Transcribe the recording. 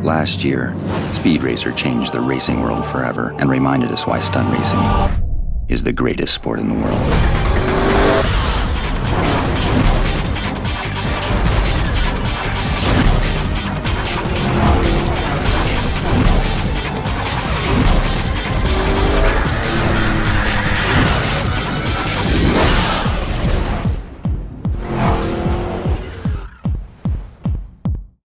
Last year, Speed Racer changed the racing world forever and reminded us why stunt racing is the greatest sport in the world.